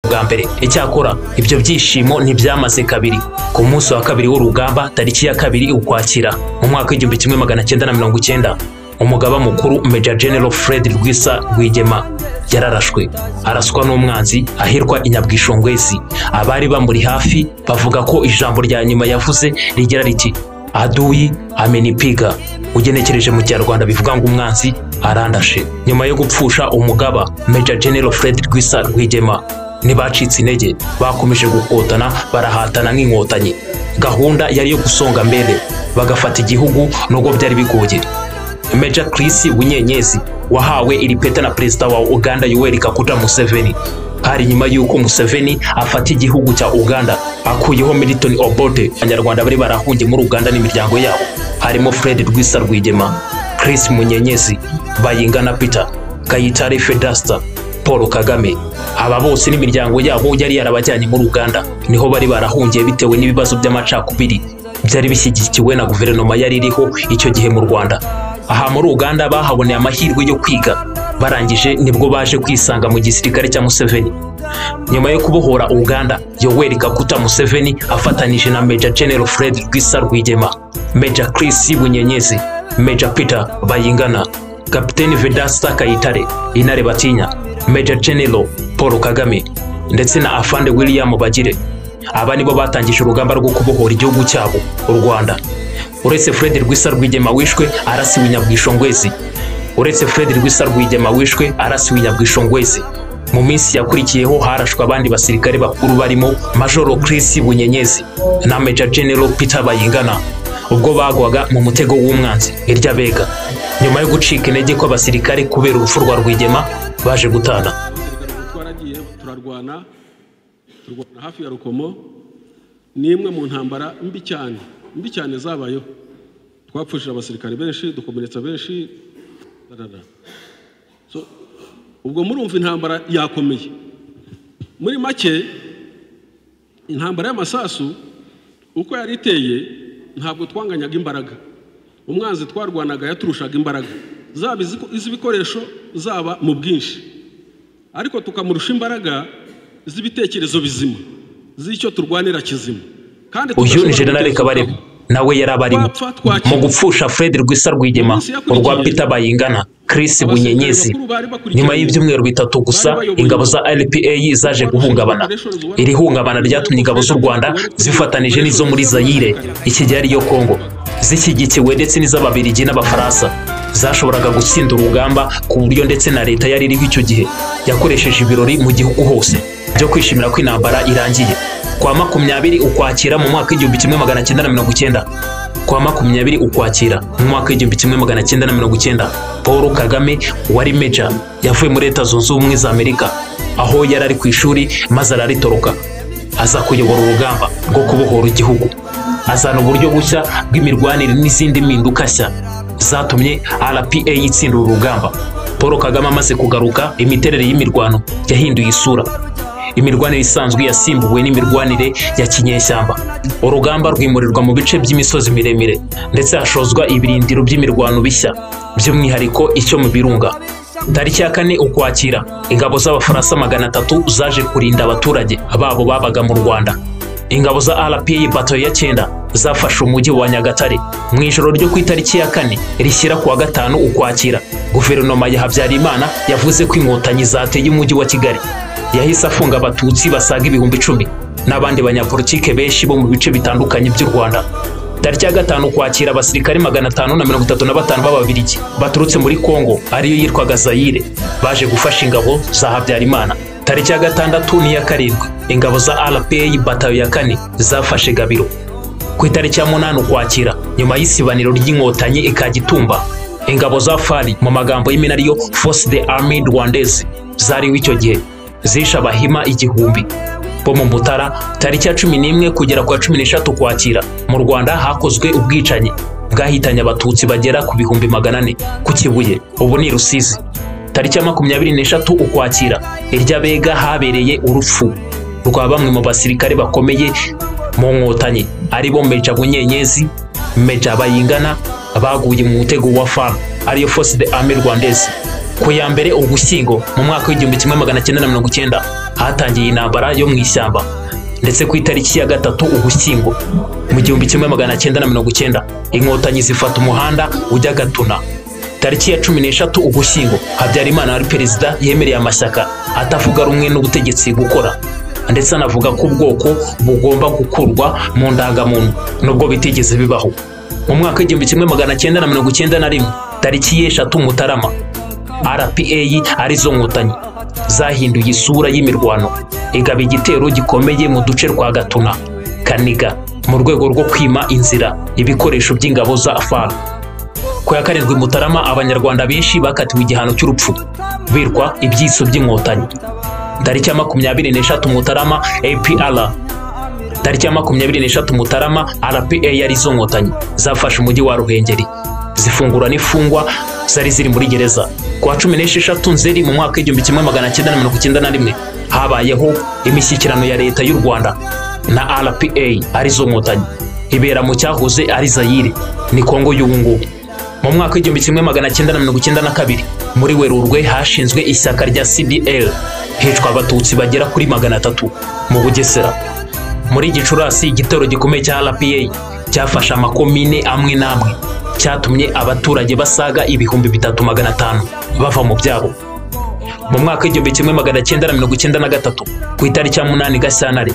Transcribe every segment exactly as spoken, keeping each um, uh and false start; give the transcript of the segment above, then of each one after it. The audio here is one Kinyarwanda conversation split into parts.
bwa mbere. Icyakora ibyo byishimo ntibyamaze kabiri. Ku munsi wa kabiri w'urugamba tariki ya kabiri ukwakira mu mwaka w'igihumbi kimwe magana cyenda na mirongo icyenda, umugaba mukuru Major General Fred Rwisa Rwigema yararashwe araswa n'umwanzi ahirwa inyabwishongwezi. Abari bamuri hafi bavuga ko ijambo rya nyuma yavuze rigira riti adui amenipiga, ugenekereje mu Kinyarwanda bivuga ngo umwanzi arandashe. Nyuma yo gupfusha umugaba Major General Fred Rwisa Rwigema ntibacitse intege, bakomeje gukotana barahatana nk'inkotanyi. Gahunda yari yo gusonga mbere bagafata igihugu nubwo byari bigoye. Major Chris Bunyenyezi wahawe iri peta na Perezida wa Uganda Yoweri Kaguta Museveni hari nyuma yuko Museveni afata igihugu cya Uganda akuyeho Milton Obote. Abanyarwanda bari barahungiye muri Uganda n'imiryango yabo harimo Fred Rwisa Rwigema, Chris Munyenyezi, Bayingana Peter, Kayitare Fedasta, Paul Kagame. Aba bose n'imiryango yabo yari yarabajyanye muri Uganda, niho bari barahungiye bitewe n'ibibazo by'amacakubiri byari bishyigikiwe na guverinoma yari iriho icyo gihe mu Rwanda. Aha muri Uganda bahaboneye amahirwe yo kwiga, barangije nibwo baje kwisanga mu gisirikare cya Museveni. Nyuma yo kubohora Uganda, Yoweri Kaguta Museveni afatanije na Major General Fred Rwisa Rwigema, Major Chris Bunyenyezi, Major Peter Bayingana, Captain Vedasta Kayitare Intare Batinya, Major General Paul Kagame ndetse na Afande William Bagire. Aba nibo batangije urugamba rwo kubohora igihugu cyabo u Rwanda. Uretse Fred Rwisa Rwigema wishwe arasiwe inyabwishongwezi. Uretse Fred Rwisa Rwigema wishwe arasiwe inyabwishongwezi. Mu minsi yakurikiyeho harashwe abandi basirikare bakuru barimo Major Chris Bunyenyezi na Major General Peter Bayingana ubwo bagwaga mu mutego w'umwanzi irya bega. Nyuma yo gucika intege ko abasirikare kubera urupfu rwa Rwigema baje gutana. Twaragiye turarwana turwana hafi ya Rukomo, ni imwe mu ntambara mbi cyane mbi cyane zabayeho. Twapfushije abasirikare benshi, dukomeretsa benshi. So ubwo murumva intambara yakomeye. Muri make intambara y'amasasu uko yari iteye ntabwo twanganyaga imbaraga. Umwanzi twarwanaga yaturushaga imbaraga, zaba iz'ibikoresho zaba mu bwinshi, ariko tukamurusha imbaraga z'ibitekerezo bizima z'icyo turwanira kizima. Kandi uyu ni General Kabarebe nawe yarabarimo mu gupfusha Fred Rwisa Rwigema, urwa Peter Bayingana, Chris Bunyenyezi. Nyuma y'ibyumweru bitatu gusa ingabo za R P A zaje guhungabana. Iri hungabana ryatumye ingabo z'u Rwanda zifatanije n'izo muri Zaire iki gihe ariyo Kongo, zishyigikiwe ndetse n'iz'Ababiligi n'Abafaransa, zashoboraga gutsinda urugamba ku buryo ndetse na leta yari iriho icyo gihe yakoresheje ibirori mu gihugu hose byo kwishimira ko intambara irangiye. Kwa makumyabiri ukwakira mu mwaka w'igihumbi kimwe magana cyenda na mirongo icyenda kwa makumyabiri ukwakira mu mwaka w'igihumbi kimwe magana cyenda na mirongo icyenda Paul Kagame wari Major yavuye muri Leta Zunze Ubumwe za Amerika aho yari ari ku ishuri maze araritoroka aza kuyobora urugamba rwo kubohora igihugu. Azana uburyo bushya bw'imirwanire n'izindi mpinduka nshya zatumye R P A itsinda urugamba. Paul Kagame amaze kugaruka, imiterere y'imirwano yahinduye isura. Imirwanire isanzwe yasimbuwe n'imirwanire ya kinyeshyamba. Urugamba rwimurirwa mu bice by'imisozi miremire ndetse hashozwa ibirindiro by'imirwano bishya by'umwihariko icyo mu birunga. Tariki ya kane ukwakira ingabo z'Abafaransa magana atatu zaje kurinda abaturage babo babaga mu Rwanda. Ingabo za R P A bato ya cyenda zafashe umujyi wa Nyagatare mu ijoro ryo ku itariki ya kane rishyira kuwa gatanu ukwakira. Guverinoma ya Habyarimana yavuze ko inkotanyi zateye umujyi wa Kigali. Yahise afunga abatutsi basaga ibihumbi icumi n'abandi banyapolitike benshi bo mu bice bitandukanye by'u Rwanda. Tariki ya gatanu ukwakira abasirikare magana atanu na mirongo itatu na batanu b'Ababiligi baturutse muri Kongo ariyo yitwaga Zaire baje gufasha ingabo za Habyarimana. Tariki ya gatandatu n'iya karindwi ingabo za R P A batayo ya kane zafashe Gabiro. Ku itariki ya munani ukwakira nyuma y'isibaniro ry'inkotanyi ikagitumba, ingabo za F A R mu magambo y'imena ariyo Force de Armée Rwandaise zariho icyo gihe zisha Abahima igihumbi bo mu Mutara. Tariki ya cumi n'imwe kugera kwa cumi n'eshatu ukwakira mu Rwanda hakozwe ubwicanyi bwahitanye abatutsi bagera ku bihumbi magana ane ku Kibuye, ubu ni Rusizi. Tariki ya makumyabiri n'eshatu ukwakira irya bega habereye urupfu rwa bamwe mu basirikare bakomeye mu nkotanyi aribo Major Bunyenyezi, Major Bayingana baguye mu mutego wa F A R ariyo Force de Armée Rwandaise. Ku ya mbere Ugushyingo mu mwaka w'igihumbi kimwe magana cyenda na mirongo icyenda hatangiye intambara yo mu ishyamba. Ndetse ku itariki ya gatatu Ugushyingo mu gihumbi kimwe magana cyenda na mirongo icyenda inkotanyi zifata umuhanda ujya Gatuna. Tariki ya cumi n'eshatu Ugushyingo Habyarimana wari perezida yemereye amashyaka atavuga rumwe n'ubutegetsi gukora, ndetse anavuga ko ubwoko bugomba gukurwa mu ndangamuntu nubwo bitigeze bibaho. Mu mwaka w'igihumbi kimwe magana cyenda na mirongo icyenda na rimwe tariki y'eshatu Mutarama R P A arizo nkotanyi zahinduye isura y'imirwano, igaba igitero gikomeye mu duce rwa Gatuna, Kaniga mu rwego rwo kwima inzira ibikoresho by'ingabo za F A R. Ku ya karindwi Mutarama abanyarwanda benshi bakatiwe igihano cy'urupfu birwa ibyiso by'inkotanyi. Tariki ya makumyabiri n'eshatu Mutarama A P R. Tariki ya makumyabiri n'eshatu Mutarama R P A arizo nkotanyi zafashe umujyi wa Ruhengeri zifungura n'ifungwa zari ziri muri gereza. Ku wa cumi n'esheshatu Nzeri mu mwaka w'igihumbi kimwe magana cyenda na mirongo icyenda na rimwe habayeho imishyikirano ya leta y'u Rwanda na R P A arizo nkotanyi ibera mu cyahoze ari Zaire ni Kongo y'ubu ngubu. Mu mwaka w'igihumbi kimwe magana cyenda na mirongo icyenda na kabiri muri Werurwe hashinzwe ishyaka rya C D L, hicwa abatutsi bagera kuri magana atatu mu Bugesera. Muri Gicurasi igitero gikomeye cya R P A cyafashe amakomine amwe n'amwe, cyatumye abaturage basaga ibihumbi bitatu magana atanu bava mu byabo. Mu mwaka w'igihumbi kimwe magana cyenda na mirongo icyenda na gatatu ku itariki ya munani Gashyantare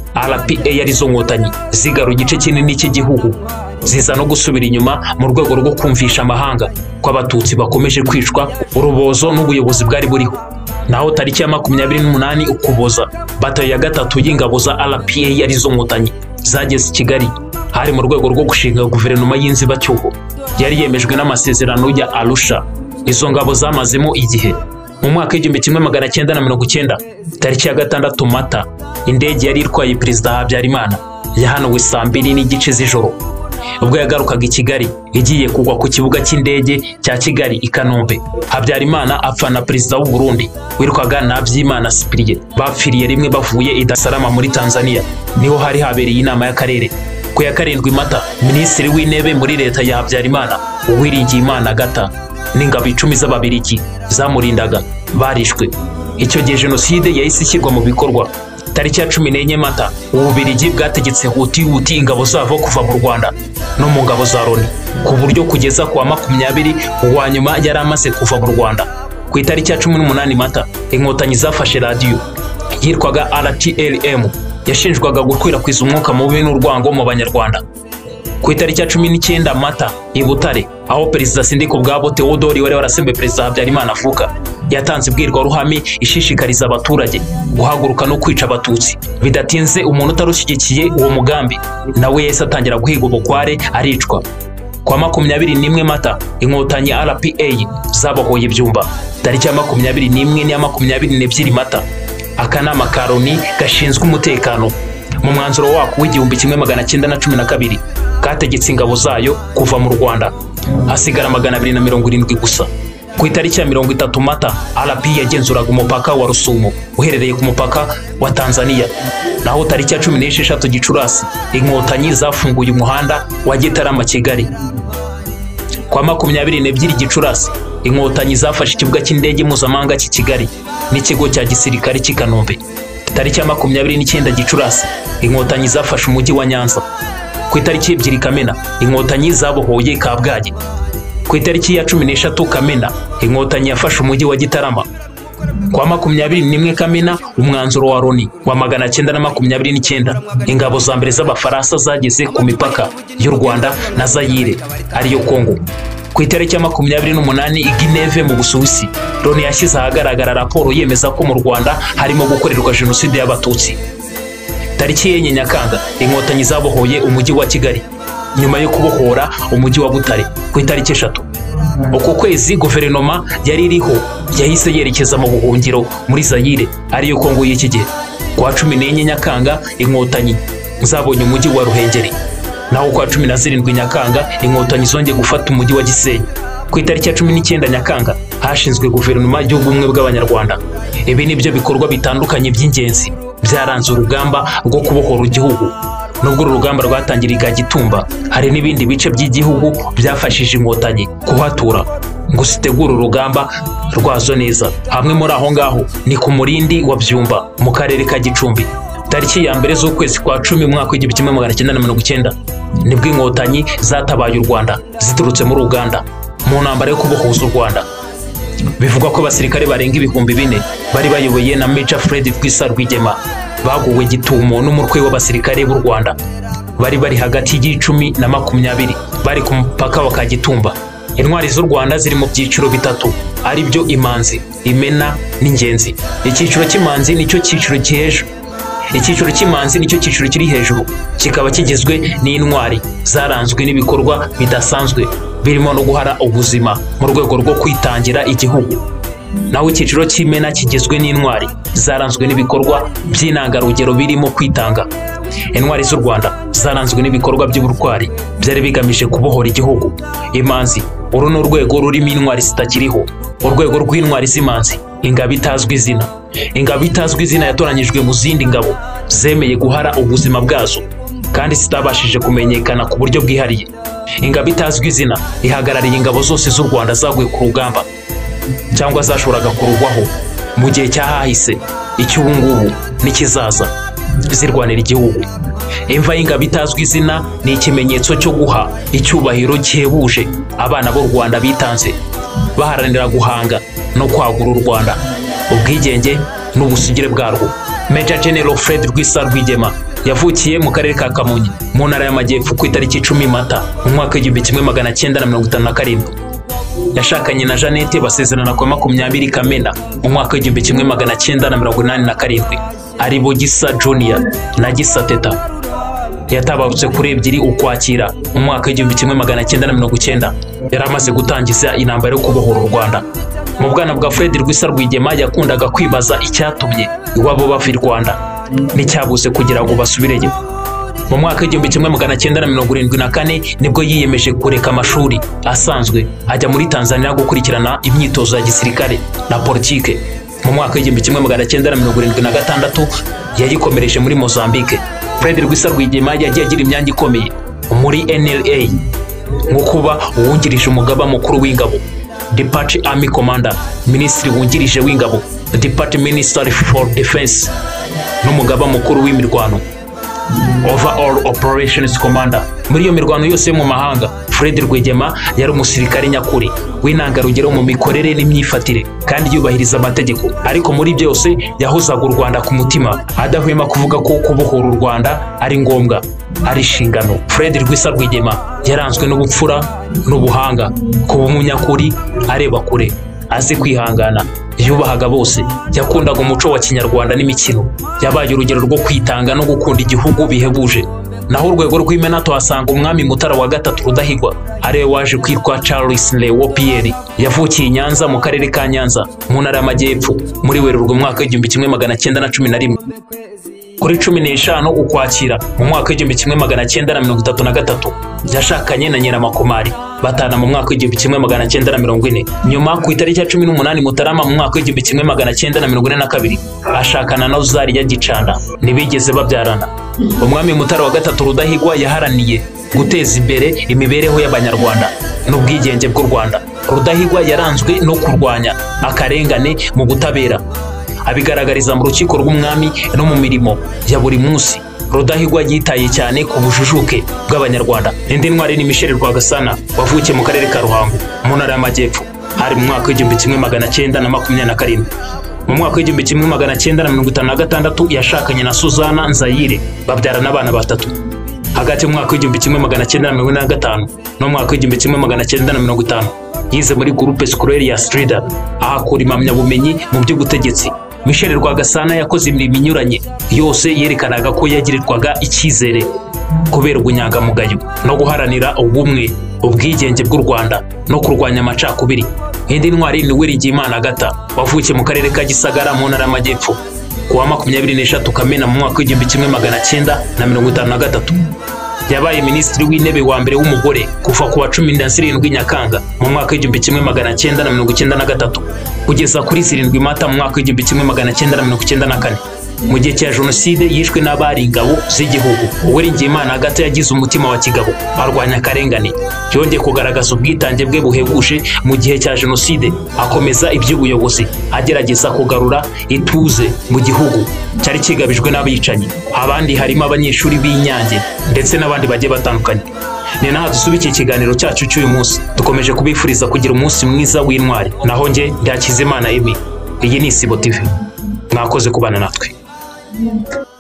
R P A arizo nkotanyi zigaruye igice kinini cy'igihugu, ziza no gusubira inyuma mu rwego rwo kumvisha amahanga ko abatutsi bakomeje kwicwa urubozo n'ubuyobozi bwari buriho. Naho tariki ya makumyabiri n'umunani Ukuboza batayo ya gatatu y'ingabo za R P A arizo nkotanyi zageze i Kigali, hari mu rwego rwo gushinga guverinoma y'inzibacyuho yari yemejwe n'amasezerano ya Arusha. Izo ngabo zamazemo igihe. Mu mwaka w'igihumbi kimwe magana cyenda na mirongo icyenda tariki ya gatandatu Mata indege yari itwaye perezida Habyarimana yahanuwe saa mbiri n'igice z'ijoro ubwo yagarukaga i Kigali igiye kugwa ku kibuga cy'indege cya Kigali i Kanombe. Habyarimana apfa na perezida w'u Burundi wirwaga Nabyimana Cyprien bapfiriye rimwe bavuye i Dar es Salaam muri Tanzania, niho hari habereye inama y'akarere. Ku ya karindwi Mata minisitiri w'intebe muri leta ya Habyarimana Uwiringiyimana Agata n'ingabo icumi z'Ababirigi zamurindaga barishwe. Icyo gihe jenoside yahise ishyirwa mu bikorwa. Tariki ya cumi n'enye Mata Ububirigi bwategetse huti huti ingabo zavo kuva mu Rwanda no mu ngabo za Loni, ku buryo kugeza ku wa makumyabiri uwa nyuma yari amaze kuva mu Rwanda. Ku itariki ya cumi n'umunani Mata inkotanyi zafashe radiyo yitwaga R T L M yashinjwaga gukwirakwiza umwuka mubi n'urwango mu Banyarwanda. Ku itariki ya cumi n'icyenda Mata i Butare aho perezida Sindikubwabo Theodore wari warasembe perezida Habyarimana avuka, yatanze imbwirwaruhame ishishikariza abaturage guhaguruka no kwica abatutsi. Bidatinze umuntu utarushyigikiye uwo mugambi nawe yahise atangira guhiga ubukware aricwa. Kwa makumyabiri n'imwe Mata inkotanyi R P A zabohoye Ibyumba. Tariki ya makumyabiri n'imwe n'iya makumyabiri n'ebyiri Mata akanama ka Loni gashinzwe umutekano mu mwanzuro wako w'igihumbi kimwe magana cyenda na cumi na kabiri kategetse ingabo zayo kuva mu Rwanda, hasigara magana abiri na mirongo irindwi gusa. Ku itariki ya mirongo itatu Mata R P A yagenzuraga umupaka wa Rusumo uherereye ku mupaka wa Tanzania. Naho tariki ya cumi n'esheshatu Gicurasi inkotanyi zafunguye umuhanda wa Gitarama Kigali. Kwa makumyabiri n'ebyiri Gicurasi inkotanyi zafashe ikibuga cy'indege mpuzamahanga cy'i Kigali n'ikigo cya gisirikare cy'i Kanombe. Tariki ya makumyabiri n'icyenda Gicurasi inkotanyi zafashe umujyi wa Nyanza. Ku itariki ebyiri Kamena inkotanyi zabohoye Kabgayi. Ku itariki ya cumi n'eshatu Kamena inkotanyi yafashe umujyi wa Gitarama. Kwa makumyabiri n'imwe Kamena umwanzuro wa Loni wa magana cyenda na makumyabiri n'icyenda ingabo za mbere z'Abafaransa zageze ku mipaka y'u Rwanda na Zaire ariyo Kongo. Ku itariki ya makumyabiri n'umunani i Geneve mu Busuwisi Loni yashyize ahagaragara raporo yemeza ko mu Rwanda harimo gukorerwa jenoside y'Abatutsi. Tariki y'enye Nyakanga inkotanyi zabohoye umujyi wa Kigali nyuma yo kubohora umujyi wa Butare ku itariki eshatu. Uko kwezi guverinoma yari iriho yahise yerekeza mu buhungiro muri Zaire ariyo Kongo y'iki gihe. Kwa cumi n'enye Nyakanga inkotanyi zabonye umujyi wa Ruhengeri. Naho kwa cumi na zirindwi Nyakanga inkotanyi zongeye gufata umujyi wa Gisenyi. Ku itariki ya cumi n'icyenda Nyakanga hashinzwe guverinoma y'ubumwe bw'Abanyarwanda. Ibi nibyo bikorwa bitandukanye by'ingenzi byaranze urugamba rwo kubohora igihugu. Nubwo urugamba rwatangiriye Gitumba, hari n'ibindi bice by'igihugu byafashije inkotanyi kuhatura. ngo zitegure urugamba rwazo neza. Hamwe muri aho ngaho ni ku Murindi wa Byumba mu karere ka Gicumbi. Tariki ya mbere z'ukwezi kwa cumi mu mwaka w'igihumbi kimwe magana cyenda na mirongo icyenda nibwo inkotanyi zatabaye u Rwanda ziturutse muri Uganda mu ntambara yo kubohoza u Rwanda. Bivugwa ko abasirikare barenga ibihumbi bine bari bayoboye na Major Fred Rwisa Rwigema baguwe gitumo n'umutwe w'abasirikare b'u Rwanda bari bari hagati y'icumi na makumyabiri bari ku mupaka wa Kagitumba. Intwari z'u Rwanda ziri mu byiciro bitatu ari byo Imanzi, Imena n'Ingenzi. Icyiciro cy'Imanzi nicyo cyiciro cy'hejuru Icyiciro cy'Imanzi nicyo cyiciro kiri hejuru, kikaba kigizwe n'intwari zaranzwe n'ibikorwa bidasanzwe birimo no guhara ubuzima mu rwego rwo kwitangira igihugu. Naho icyiciro cy'Imena kigizwe n'intwari zaranzwe n'ibikorwa by'intangarugero birimo kwitanga. Intwari z'u Rwanda zaranzwe n'ibikorwa by'ubutwari byari bigamije kubohora igihugu. Imanzi, uru ni urwego rurimo intwari zitakiriho, urwego rw'intwari z'Imanzi, ingabo itazwi izina. Ingabo itazwi izina yatoranyijwe mu zindi ngabo zemeye guhara ubuzima bwazo kandi zitabashije kumenyekana ku buryo bwihariye. Ingabo itazwi izina ihagarariye ingabo zose z'u Rwanda zaguye ku rugamba cyangwa zashoboraga kurugwaho mu gihe cyahahise, icy'ubu ngubu n'ikizaza, zirwanira igihugu. Imva y'ingabo itazwi izina ni ikimenyetso cyo guha icyubahiro gihebuje abana b'u Rwanda bitanze baharanira guhanga no kwagura u Rwanda, ubwigenge n'ubusugire bwarwo. Major General Fred Rwisa Rwigema yavukiye mu karere ka Kamonyi mu ntara y'Amajyepfo ku itariki icumi Mata mu mwaka w'igihumbi kimwe magana cyenda na mirongo itanu na karindwi. Yashakanye na Jeannette basezerana ku makumyabiri Kamena mu mwaka w'igihumbi kimwe magana cyenda na mirongo inani na karindwi. Ari bo Gisa Junior na Gisa Teta. Yatabarutse kuri ebyiri Ukwakira mu mwaka w'igihumbi kimwe magana cyenda na mirongo icyenda. Yari amaze gutangiza intambara yo kubohora u Rwanda. Mu bwana bwa Fred Rwisa Rwigema yakundaga kwibaza icyatumye iwabo bava i Rwanda n'icyabuze kugira ngo basubireyo. Mu mwaka w'igihumbi kimwe magana cyenda na mirongo irindwi na kane nibwo yiyemeje kureka amashuri asanzwe ajya muri Tanzania gukurikirana imyitozo ya gisirikare na politike. Mu mwaka w'igihumbi kimwe magana cyenda na mirongo irindwi na gatandatu yayikomereje muri Mozambique. Fred Rwisa Rwigema yagiye agira imyanya ikomeye muri N L A nko kuba uwungirije umugaba mukuru w'ingabo, Deputy Army Commander, Minisitiri wungirije w'ingabo, Deputy Minister for Defense, n'umugaba mukuru w'imirwano, Overall Operations Commander. Muri iyo mirwano yose mu mahanga, Fred Rwigema yari umusirikare nyakuri w'intangarugero mu mikorere n'imyifatire kandi yubahiriza amategeko. Ariko muri byose yahozaga u Rwanda ku mutima, adahwema kuvuga ko kubohora u Rwanda ari ngombwa, ari inshingano. Fred Rwisa Rwigema yaranzwe n'ubupfura n'ubuhanga, kuba umunyakuri, areba kure, azi kwihangana, yubahaga bose, yakundaga umuco wa Kinyarwanda n'imikino, yabaye urugero rwo kwitanga no gukunda igihugu bihebuje. Naho urwego rw'Imena tuhasanga umwami Mutara wa gatatu Rudahigwa, ariwe waje kwitwa Charles Leo Pierre. Yavukiye i Nyanza mu karere ka Nyanza mu ntara y'Amajyepfo muri Werurwe mu mwaka w'igihumbi kimwe magana cyenda na cumi na rimwe. Kuri cumi n'eshanu Ukwakira mu mwaka w'igihumbi kimwe magana cyenda na mirongo itatu na gatatu yashakanye na Nyiramakomari, batana mu mwaka w'igihumbi kimwe magana cyenda na mirongo ine. Nyuma ku itariki ya cumi n'umunani Mutarama mu mwaka w'igihumbi kimwe magana cyenda na mirongo ine na kabiri ashakana na Uzariya Gicanda, ntibigeze babyarana. Umwami Mutara wa gatatu Rudahigwa yaharaniye guteza imbere imibereho y'Abanyarwanda n'ubwigenge bw'u Rwanda. Rudahigwa yaranzwe no kurwanya akarengane mu butabera, abigaragariza mu rukiko rw'umwami no mu mirimo ya buri munsi. Rudahigwa yitaye cyane ku bujujuke bw'Abanyarwanda. Indi ntwari ni Michel Rwagasana wavukiye mu karere ka Ruhango mu ntara y'Amajyepfo hari mu mwaka w'igihumbi kimwe magana cyenda na makumyabiri na karindwi. Mu mwaka w'igihumbi kimwe magana cyenda na mirongo itanu na gatandatu yashakanye na Suzana Nzayire, babyarana abana batatu. Hagati mu mwaka w'igihumbi kimwe magana cyenda na mirongo ine na gatanu no mu mwaka w'igihumbi kimwe magana cyenda na mirongo itanu yize muri Groupe Scolaire ya Strida, ahakura impamyabumenyi mu by'ubutegetsi. Michel Rwagasana yakoze imirimo inyuranye yose yerekanaga ko yagirirwaga icyizere kubera ubunyangamugayo no guharanira ubumwe, ubwigenge bw'u Rwanda no kurwanya amacakubiri. Indi ntwari ni Uwiringiyimana Agatha wavukiye mu karere ka Gisagara mu ntara y'Amajyepfo kuwa makumyabiri n'eshatu Kamena mu mwaka w'igihumbi kimwe magana cyenda na mirongo itanu na gatatu. Yabaye minisitiri w'intebe wa mbere w'umugore kuva ku wa cumi na zirindwi Nyakanga mu mwaka w'igihumbi kimwe magana cyenda na mirongo icyenda na gatatu kugeza kuri zirindwi Mata mu mwaka w'igihumbi kimwe magana cyenda na mirongo icyenda na kane. mu gihe cya jenoside yishwe n'abari ingabo z'igihugu. Uwiringiyimana Agatha yagize umutima wa kigabo, arwanya akarengane, yongeye kugaragaza ubwitange bwe buhebuje mu gihe cya jenoside, akomeza iby'ubuyobozi, agerageza kugarura ituze mu gihugu cyari kigabijwe n'abicanyi. Abandi harimo abanyeshuri b'Inyange ndetse n'abandi bagiye batandukanye. Ni naho dusubikiye ikiganiro cyacu cy'uyu munsi, dukomeje kubifuriza kugira umunsi mwiza w'intwari. Naho nge ndi Hakizimana Emmy, iyi ni Isibo T V. Mwakoze kubana natwe.